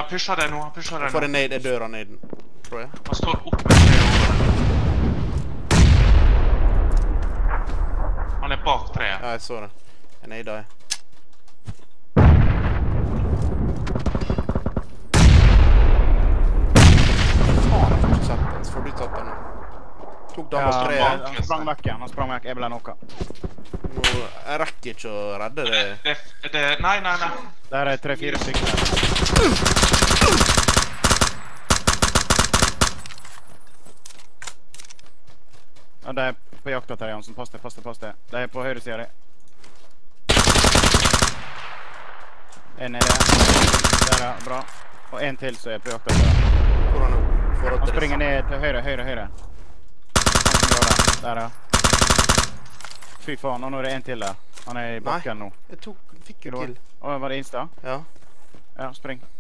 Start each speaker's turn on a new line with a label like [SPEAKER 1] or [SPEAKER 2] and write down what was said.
[SPEAKER 1] han pusher det nå, han pusher det nå.
[SPEAKER 2] Får en nade, jeg dør av naden, tror jeg.
[SPEAKER 1] Han står oppe til hodet. Han er bak treet.
[SPEAKER 2] Ja, jeg så det. Jeg nada, jeg. Faen, jeg får ikke sett den. Så får du tatt den nå. Tok dagen på treet.
[SPEAKER 3] Han sprang vekk igjen, han sprang vekk. Jeg ble nokka.
[SPEAKER 2] Nå, jeg rekker ikke å redde det.
[SPEAKER 1] Nei.
[SPEAKER 3] Der er 3-4 stykker. Ja, de er på jakt etter Jansen. Pass det. De er på høyre siden av det. En nede. Der, ja. Bra. Og en til så er på jakt etter det.
[SPEAKER 2] Hvor er han nå?
[SPEAKER 3] Han springer ned til høyre. Han som gjør det. Der, ja. Fy faen, og nå er det en til der. Han er i bakken nå.
[SPEAKER 2] Jeg fikk jo kill.
[SPEAKER 3] Var det Insta?
[SPEAKER 2] Ja.
[SPEAKER 3] Ja, spring.